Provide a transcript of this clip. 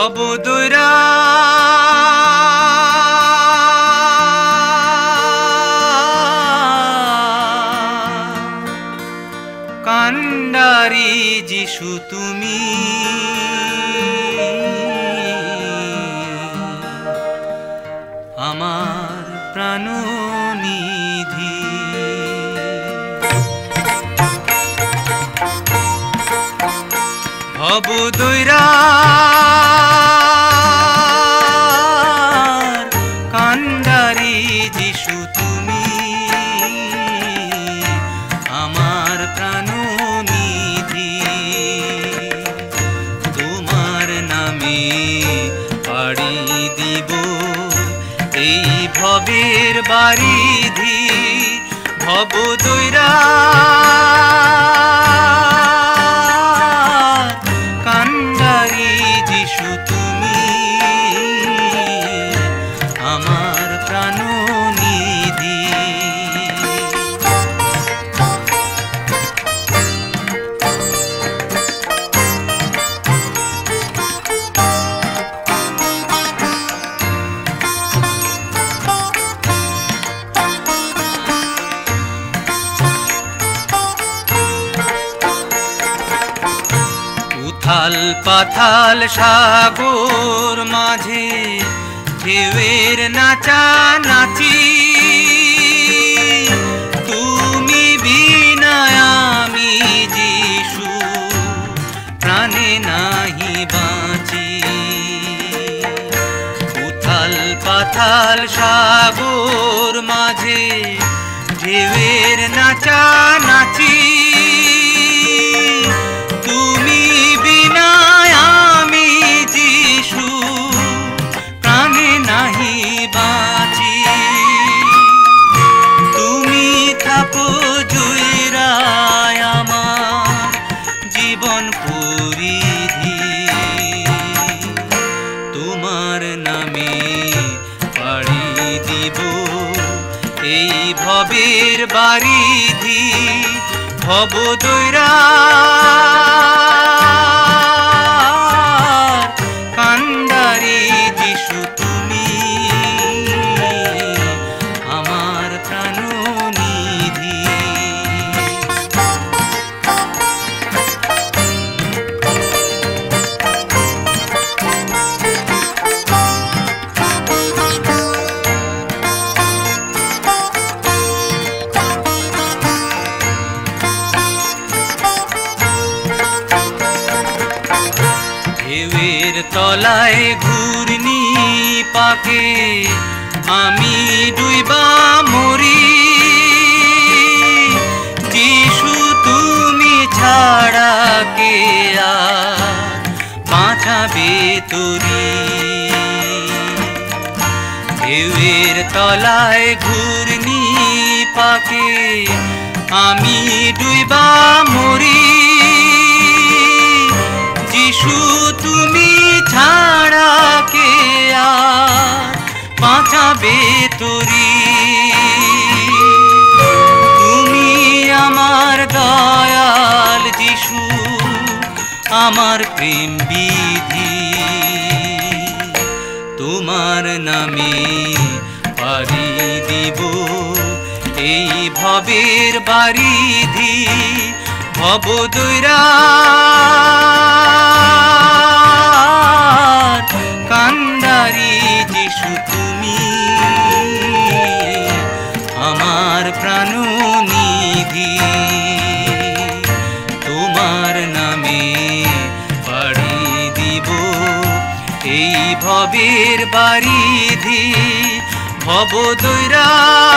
ভবদৈরা কান্ডারি যিশু তুমি আমার প্রাণনিধি। ভবদৈরা কান্ডারি যিশু তুমি আমার প্রাণনিধি। তোমার নামে পাড়ি দিব এই ভবের বারিধি। ভবদৈরা কান্ডারি যিশু তুমি আমার প্রাণনিধি। উথাল পাথাল সাগর মাঝে ঢেউয়ের নাচানাচি। তুমি বিনা আমি যিশু প্রাণে নাহি বাঁচি। উথাল পাথাল সাগর মাঝে ঢেউয়ের নাচানাচি। তুমি বিনা আমি যিশু প্রাণে নাহি বাঁচি। তুমি থাকো জয়রায় আমার জীবন পরিধি। তোমার নামে পাড়ি দিব এই ভবের বারিধি। ভবদৈরা কান্ডারি যিশু তুমি আমার প্রাণনিধি। ঢেউয়ের তলায় ঘূর্ণি পাকে আমি ডুইবা মরি। যিশু তুমি ছাড়া কে আর বাঁচাবে তরি। ঢেউয়ের তলায় ঘূর্ণি পাকে আমি ডুইবা মরি। যিশু তুমি ছাড়া কে আর বাঁচাবে তরি। তুমি আমার দয়াল যিশু আমার প্রেম বিধি। তোমার নামে পাড়ি দিব এই ভবের বারিধি। ভবদৈরা কান্ডারি যিশু তুমি আমার প্রাণনিধি। তোমার নামে পাড়ি দিব এই ভবের বারিধি। ভবদৈরা